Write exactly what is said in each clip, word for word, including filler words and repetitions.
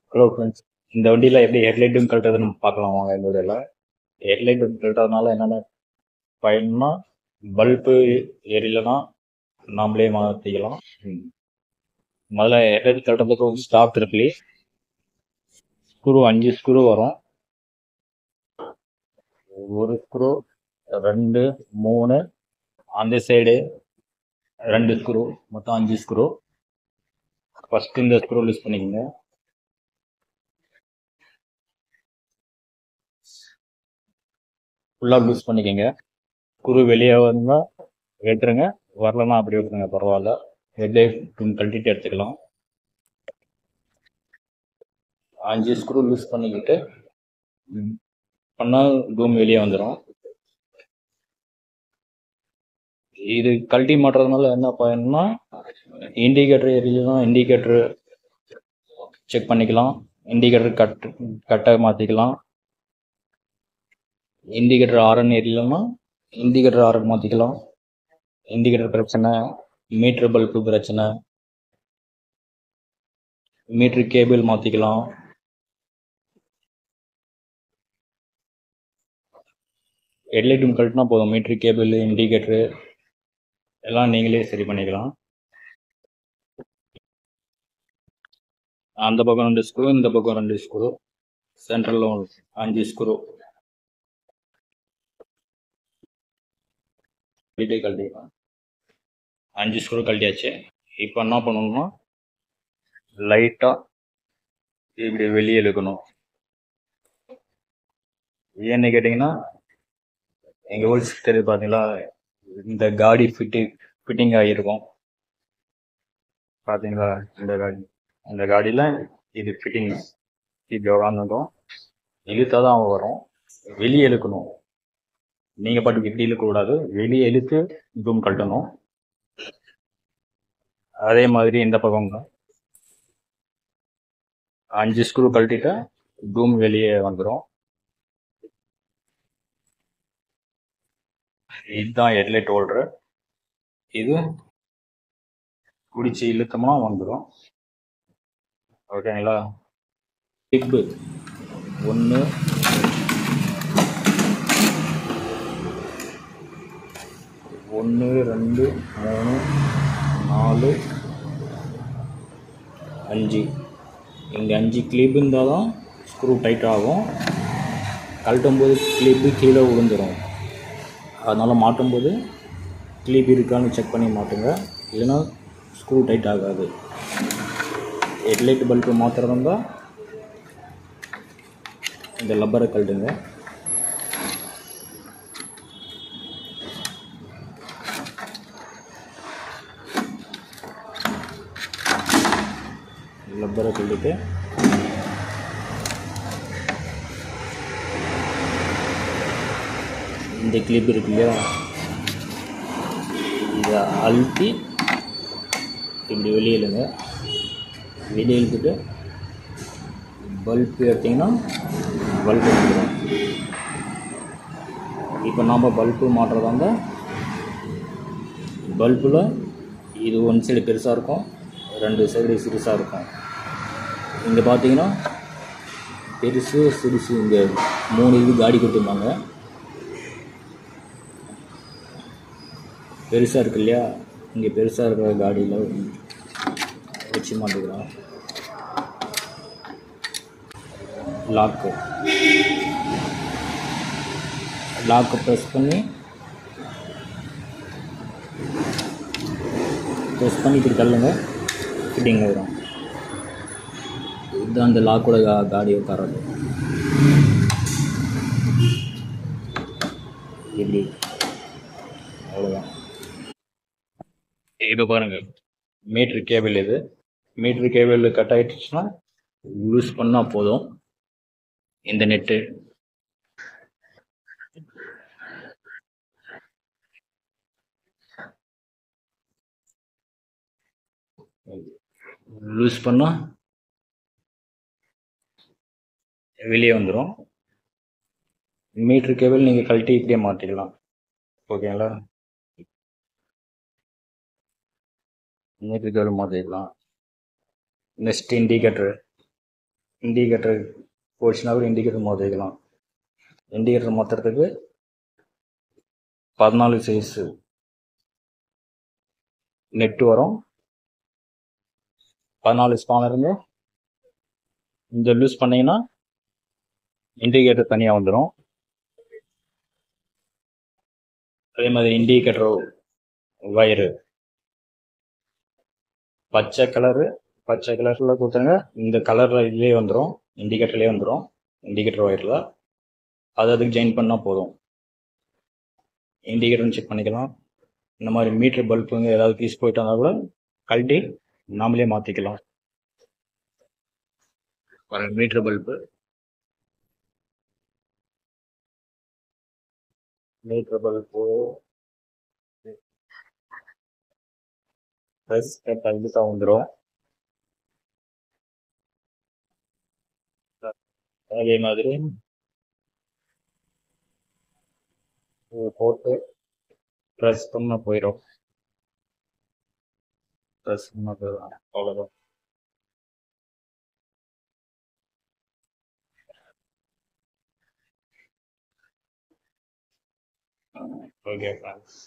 Hello friends, இந்த வண்டியில் எப்படி ஹெட்லைட்டும் கழட்டுறதுன்னு பார்க்கலாம் வாங்க. இந்த வண்டியில் ஹெட்லைட் கழட்டுறதுனால என்னென்ன பயன்னா, பல்பு எரியலைன்னா நாமளே மாற்றிக்கலாம். முதல்ல ஹெட்லைட் கழட்டுறதுக்கு ஒரு ஸ்டாப் இருக்குல்லையே, ஸ்க்ரூ அஞ்சு ஸ்க்ரூ வரும். ஒரு ஸ்க்ரூ, ரெண்டு, மூணு, அந்த சைடு ரெண்டு ஸ்க்ரூ, மொத்தம் அஞ்சு ஸ்க்ரூ. ஃபர்ஸ்ட் இந்த ஸ்க்ரூ லூஸ் பண்ணிக்கோங்க. ஃபுல்லாக லூஸ் பண்ணிக்கோங்க. ஸ்க்ரூ வெளியே வந்தால் வெட்டுருங்க, வரலன்னா அப்படி விட்டுருங்க, பரவாயில்ல. ஹெட்லைட் கழட்டிட்டு எடுத்துக்கலாம். அஞ்சு ஸ்க்ரூ லூஸ் பண்ணிக்கிட்டு பண்ணால் டூம் வெளியே வந்துடும். இது கழட்டி மாட்டுறதுனால என்ன பயன்னா, இண்டிகேட்டர் எரியலாம், இண்டிகேட்டர் செக் பண்ணிக்கலாம், இண்டிகேட்டர் கட் கட்டை மாற்றிக்கலாம். இண்டிகேட்டர் ஆரன் எரியலன்னா இண்டிகேட்டர் ஆரன் மாற்றிக்கலாம். இண்டிகேட்டர் பிரச்சனை, மீட்ரு பல்பு பிரச்சனை, மீட்ரு கேபிள் மாற்றிக்கலாம். ஹெட்லைட்டும் கழட்டினா போதும், மீட்ரு கேபிள், இண்டிகேட்டரு எல்லாம் நீங்களே சரி பண்ணிக்கலாம். அந்த பக்கம் ரெண்டு ஸ்க்ரூ, இந்த பக்கம் ரெண்டு ஸ்க்ரூ, சென்ட்ரலில் அஞ்சு ஸ்க்ரூ கழட்டி கழட்டிக்கலாம். அஞ்சு ஸ்க்ரூ கழட்டியாச்சு. இப்போ என்ன பண்ணணும்னா, லைட்டாக இப்படி வெளியே இழுக்கணும். ஏன்னு கேட்டிங்கன்னா, எங்கள் ஊர் தெரியுது பார்த்தீங்களா, இந்த காடி ஃபிட்டி ஃபிட்டிங் ஆகியிருக்கும் பார்த்தீங்களா. இந்த காடி இந்த காடியில் இது ஃபிட்டிங் இப்படி உட்காந்துருக்கும். இழுத்தா தான் வரும். வெளியே இழுக்கணும். நீங்கள் பாட்டுக்கு இப்படி இழுக்கக்கூடாது, வெளியே இழுத்து டூம் கழட்டணும். அதே மாதிரி இந்த பக்கம் அஞ்சு ஸ்க்ரூ கழட்டிட்டா டூம் வெளியே வந்துடும். இதுதான் ஹெட்லைட் ஹோல்டரு. இது பிடிச்சி இழுத்தோம்னா வந்துடும். ஓகேங்களா. டிப்பு ஒன்று, ஒன்று, ரெண்டு, மூணு, நாலு, அஞ்சு. இங்கே அஞ்சு கிளிப் இருந்தால் தான் ஸ்க்ரூ டைட் ஆகும். கழட்டும் போது கிளிப்பு கீழே விழுந்துடும். அதனால் மாட்டும்போது கிளிப் இருக்கான்னு செக் பண்ணி மாட்டுங்க, இல்லைன்னா ஸ்க்ரூ டைட் ஆகாது. ஹெட்லைட் பல்பு மாத்திரம் இருந்தால் இந்த லப்பரை கழட்டுங்க. லப்பரை கழட்டிட்டு இந்த கிளிப் இருக்கு இல்லையா, இதை அழுத்தி இப்படி வெளியே இழுங்க. வெளியே இழுத்துட்டு பல்பு எடுத்திங்கன்னா பல்பு வந்துடும். இப்போ நாம் பல்பு மாட்டுறதா இருந்தால் பல்பில் இது ஒன் சைடு பெருசாக இருக்கும், ரெண்டு சைடு சிறுசாக இருக்கும். இங்கே பார்த்தீங்கன்னா பெருசு சிறுசு இங்கே மூணு இது காடி கொடுத்துருந்தாங்க. பெருசாக இருக்கு இல்லையா, இங்கே பெருசாக இருக்கிற காடியில் வச்சு மாட்டிக்கலாம். லாக்கு லாக்கு ப்ரெஸ் பண்ணி ப்ரெஸ் பண்ணி இப்படி தள்ளுங்க, ஃபிட்டிங் ஆகிடும். இதுதான் அந்த லாக்கோட கா காடி உட்காரது. இப்படி அவ்வளோதான். இப்போ பாருங்கள், மீட்ரு கேபிள் இது. மீட்ரு கேபிள் கட் ஆகிடுச்சுன்னா லூஸ் பண்ணால் போதும். இந்த நெட்டு லூஸ் பண்ணால் வெளியே வந்துடும். மீட்ரு கேபிள் நீங்கள் கழட்டி இப்படியே மாற்றிக்கலாம். ஓகேங்களா. மீட்ரு கேபிள் மாற்றிக்கலாம். நெக்ஸ்ட் இண்டிகேட்டரு இண்டிகேட்டர் போச்சுன்னா கூட இண்டிகேட்டர் மாற்றிக்கலாம். இண்டிகேட்டர் மாற்றுறதுக்கு பதினாலு சைஸு நெட்டு வரும். பதினாலு ஸ்பானருங்க இந்த லூஸ் பண்ணிங்கன்னா இண்டிகேட்டர் தனியாக வந்துடும். அதே மாதிரி இண்டிகேட்டர் வயரு பச்சை கலரு பச்சை கலரில் கொடுத்தாங்க. இந்த கலரில் இதுலேயே வந்துடும், இண்டிகேட்டர்லேயே வந்துடும். இண்டிகேட்டர் ஒயரில் அது அதுக்கு ஜாயின் பண்ணால் போதும். இண்டிகேட்டர்னு செக் பண்ணிக்கலாம். இந்த மாதிரி மீட்டர் பல்புங்க ஏதாவது பீஸ் போயிட்டு வந்தால் கூட கழட்டி நாமளே மாற்றிக்கலாம். Meter bulb meter bulb plus இதுதான் வந்துடும். அதே மாதிரி போட்டு ப்ரெஸ் பண்ண போயிடும். ப்ரெஸ் பண்ண போயிடும் அவ்வளோதான். ஓகே ஃப்ரெண்ட்ஸ்,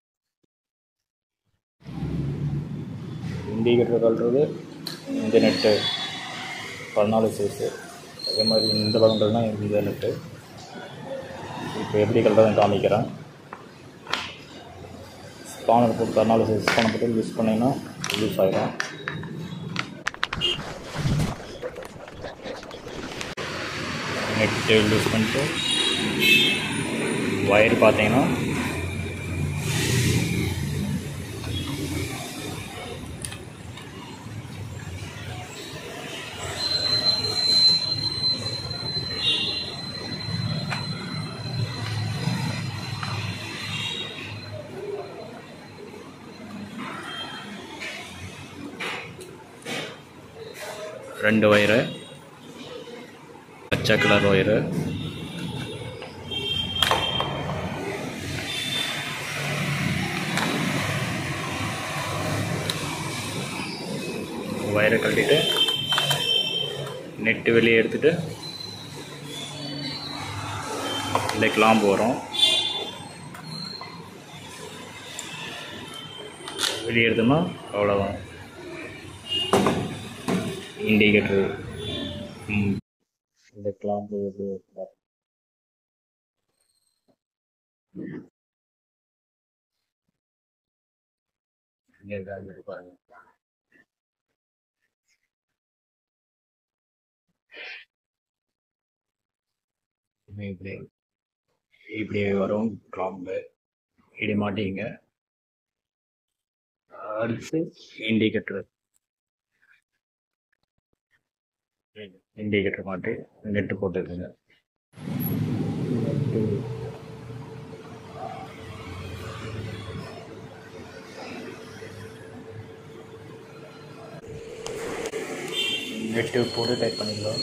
இண்டிகேட்டர் கழட்டுறது இந்த நெட்டு பதினாலு சைஸு. அதே மாதிரி இந்த பக்கங்கள்னா இந்த நெட்டு. இப்போ எப்படி கழட்டுறதுன்னு காமிக்கிறேன். ஸ்பானர் போட்டு பதினாலு சைஸ் ஸ்பானர் போட்டு யூஸ் பண்ணிங்கன்னா யூஸ் ஆகிடும். நெட்டு யூஸ் பண்ணிட்டு ஒயர் பார்த்தீங்கன்னா ரெண்டு ஒயரு பச்சை கலர் ஒயரு, ஒயரை கழட்டிட்டு நெட்டு வெளியே எடுத்துட்டு இந்த கிளாம்பு வரும், வெளியே எடுத்தோம்னா அவ்வளோதான். இண்டிகேட்டர் இந்த கிளாம்பு பாருங்க. இப்படி இப்படி வரும் கிளாம்பு, இப்படி மாட்டிங்க. அடுத்து இண்டிகேட்டர் இண்டிகேட்டர் மாட்டி நெட்டு போட்டுருக்குங்க. நெட்டு போட்டு டைப் பண்ணிக்கலாம்.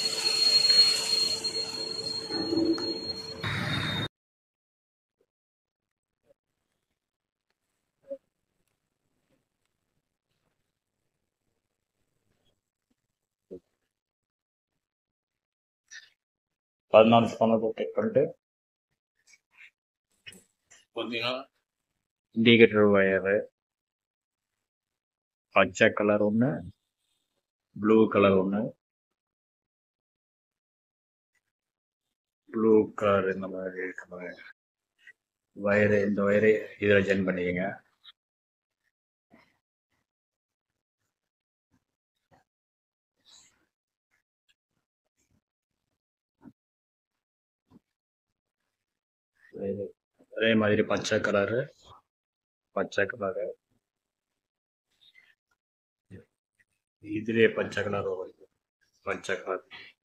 பதினாலு ஸ்பானர் போட்டு டைப் பண்ணிட்டு பார்த்தீங்கன்னா இண்டிகேட்டர் ஒயரு பச்சை கலர் ஒன்று, ப்ளூ கலர் ஒன்று, ப்ளூ கலர் இந்த மாதிரி வயரு, இந்த வயரு இதில் ஜாயின் பண்ணிக்கங்க. அதே மாதிரி பச்சை கலரு பச்சை கலரு இதுலேயே பச்சை கலர் வரும். பச்சை கலர்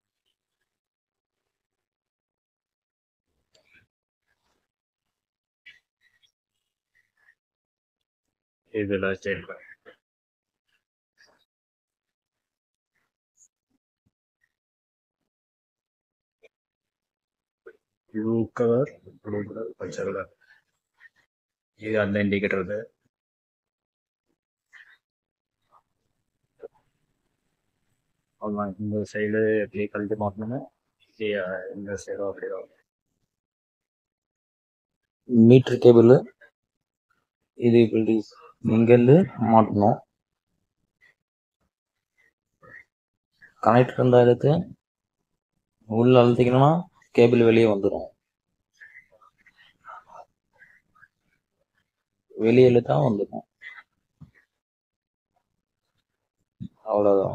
இதில் ஜாயின் பண்ணி ப்ளூ கலர் ப்ளூ கலர் பச்சை கலர் இது அந்த இண்டிகேட்டர். அவ்வளோதான். இந்த சைடு எப்படி கழட்டி மாட்டணுமோ இந்த சைடும் அப்படிதான். மீட்டர் கேபிள் இது இப்படி இங்கேருந்து மாட்டணும். கனெக்டர் இருந்தால் எடுத்து உள்ள அழுத்திக்கணும்னா கேபிள் வெளியே வந்துடும். வெளியே இழுத்தா வந்துடும். அவ்வளோதான்.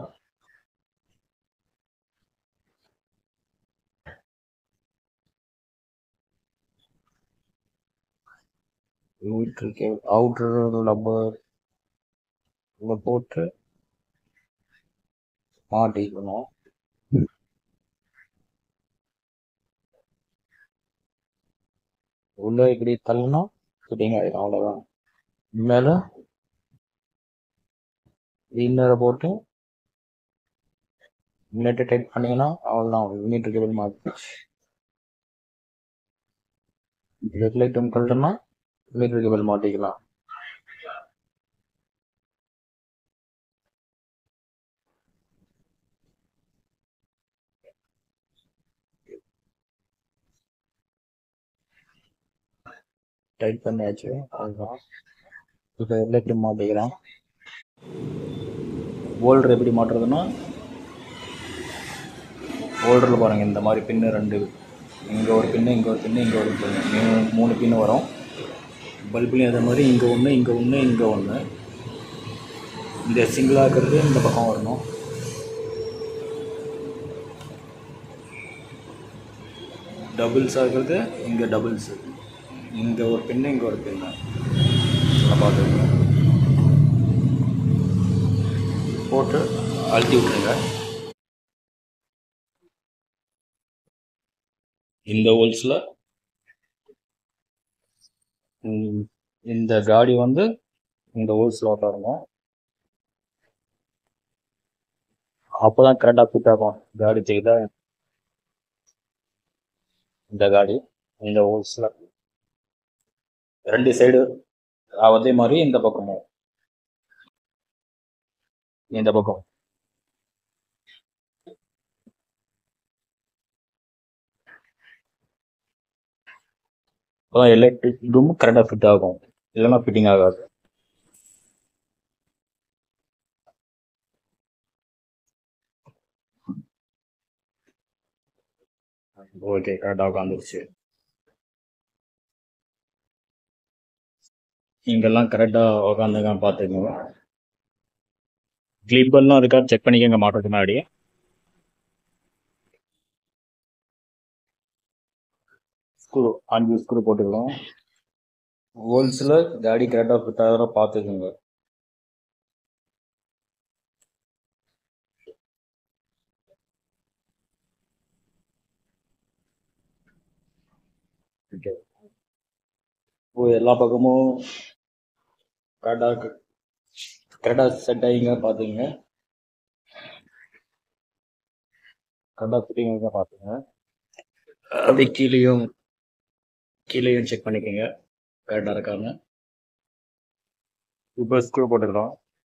மீட்டர் கேபிள் அவுட்டர் ரப்பர் உள்ள போட்டு மாட்டிக்கணும். உள்ள இப்படி தள்ளினா ஃபிட்டிங் ஆகிடும். அவ்வளோதான். மேலே இன்னரை போட்டு நெட்டை டைட் பண்ணிங்கன்னா அவ்வளோதான். மீட்டர் கேபிள் மாட்டி ரெட் லைட்டும் கழட்டோம்னா மீட்டர் கேபிள் மாட்டிக்கலாம். டைட் பண்ணியாச்சு. அவ்வளோதான். இப்போ ஹெட்லைட்டும் மாட்டிக்கிறேன். ஹோல்டர் எப்படி மாட்டுறதுன்னா, ஹோல்டரில் பாருங்கள் இந்த மாதிரி பின்னு ரெண்டு, இங்கே ஒரு பின்னு இங்கே ஒரு பின்னு இங்கே ஒரு பின்னு மூணு பின்னு வரும். பல்புலையும் அதே மாதிரி இங்கே ஒன்று இங்கே ஒன்று இங்கே ஒன்று. இந்த சிங்கிளாக இருக்கிறது இந்த பக்கம் வரணும். டபுள்ஸாக இருக்கிறது இங்கே டபுள்ஸு, இங்கே ஒரு பின்னு இங்கே ஒரு பின்னு பார்த்துக்கோங்க. போட்டு அழுத்தி விட்ருங்க. இந்த ஹோல்ஸில் இந்த காடி வந்து இந்த ஹோல்ஸில் வரணும். அப்போ தான் கரெக்டாக ஃபிட் ஆகும். காடி செய்த இந்த காடி இந்த ஹோல்ஸில் ரெண்டு சைடு அதே மாதிரி இந்த பக்கமும் இந்த பக்கம் அப்போதான் எலக்ட்ரிக் ரூம் கரெக்டாக ஃபிட் ஆகும். இல்லைன்னா ஃபிட்டிங் ஆகாது. ஓகே, கரெக்டாக உட்காந்துருச்சு. இங்கெல்லாம் கரெக்டாக உட்காந்துங்க பார்த்துக்கோங்க. கிளிப்பெல்லாம் இருக்கா செக் பண்ணிக்கோங்க மாட்டுறதுக்கு முன்னாடி. ஸ்க்ரூ அஞ்சு ஸ்க்ரூ போட்டுக்கலாம். ஹோல்ஸில் காடி கரெக்டாக ஃபிட் ஆகிற பார்த்துக்கோங்க. ஓகே, இப்போ எல்லா பக்கமும் கரெக்டாக கரெக்டாக செட் ஆகிங்க பார்த்துங்க. கரெக்டாக ஃபிட்டிங் ஆகிங்க பார்த்துங்க. அப்படி கீழேயும் கீழேயும் செக் பண்ணிக்கோங்க கரெக்டாக இருக்காங்க. இப்போ ஸ்க்ரூ போட்டுக்கலாம்.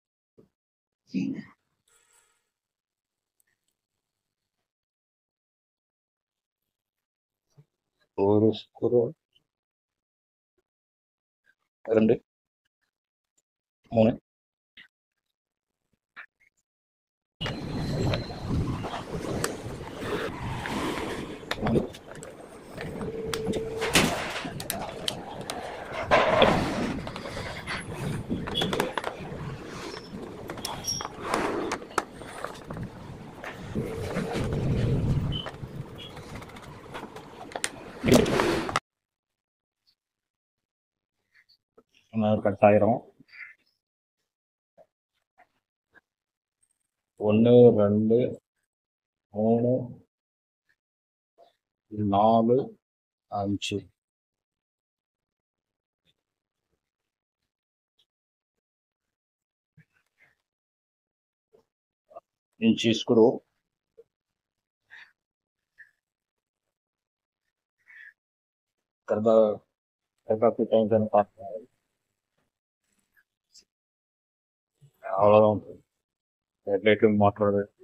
ஒரு ஸ்க்ரூ, ரெண்டு, மூணு, நாலு, கட் ஆயிரும். ஒன்று, ரெண்டு, மூணு, நாலு, அஞ்சு. Inch screw. கரெக்டாக கரெக்டாக ஃபிட் ஆகிட்டு பார்க்கணும். அவ்வளோதான் ஹெட்லைட்டும் மாற்றுறது.